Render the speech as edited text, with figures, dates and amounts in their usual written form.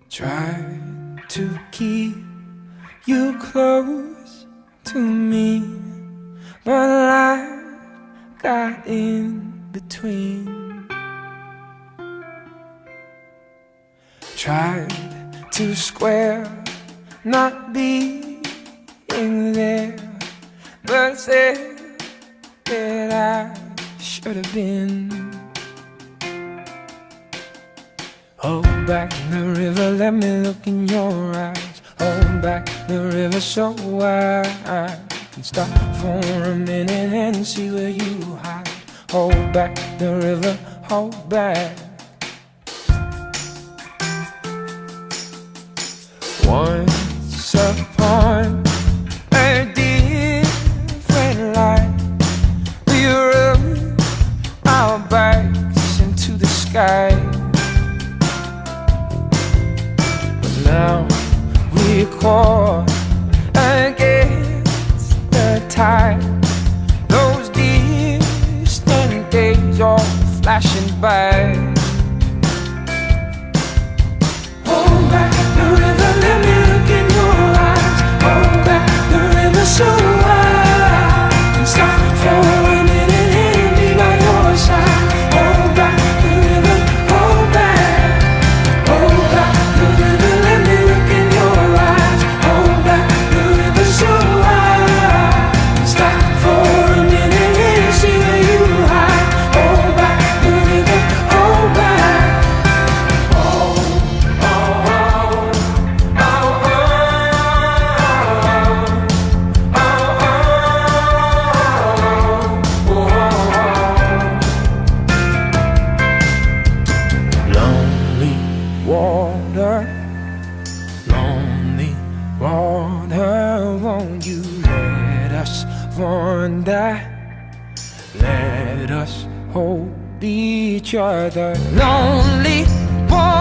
Try to keep you close to me, but life got in between. Tried to square not being there, but said that I should have been. Hold back the river, let me look in your eyes. Hold back the river so I can stop for a minute and see where you hide. Hold back the river, hold back. Once upon a different life, we rubbed our backs into the sky. Now we're caught against the tide. Those distant days all flashing by. Hold back the river, let me look in your eyes. Hold back the river so I can stop for a minute and be by your side. Hold back the river, hold back. Hold back the river, let me look in your eyes. Hold back the river so I can stop for a minute and see where you hide. Hold back the river, hold back. Lonely water, lonely water, won't you let us wander? Let us hold each other. Lonely water.